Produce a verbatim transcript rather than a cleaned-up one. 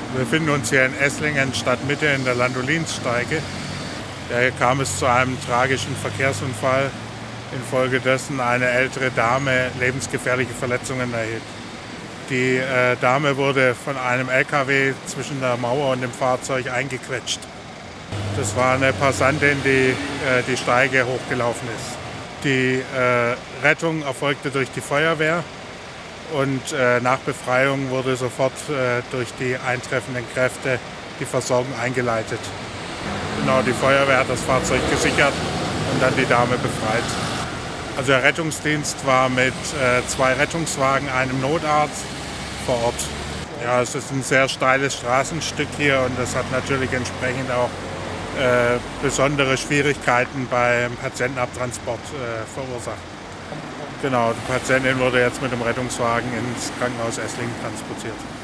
Wir befinden uns hier in Esslingen, Stadtmitte, in der Landolinsteige. Hier kam es zu einem tragischen Verkehrsunfall, infolgedessen eine ältere Dame lebensgefährliche Verletzungen erhielt. Die äh, Dame wurde von einem L K W zwischen der Mauer und dem Fahrzeug eingequetscht. Das war eine Passantin, die äh, die Steige hochgelaufen ist. Die äh, Rettung erfolgte durch die Feuerwehr und äh, nach Befreiung wurde sofort äh, durch die eintreffenden Kräfte die Versorgung eingeleitet. Genau, die Feuerwehr hat das Fahrzeug gesichert und dann die Dame befreit. Also der Rettungsdienst war mit äh, zwei Rettungswagen, einem Notarzt vor Ort. Ja, es ist ein sehr steiles Straßenstück hier und das hat natürlich entsprechend auch äh, besondere Schwierigkeiten beim Patientenabtransport äh, verursacht. Genau, die Patientin wurde jetzt mit dem Rettungswagen ins Krankenhaus Esslingen transportiert.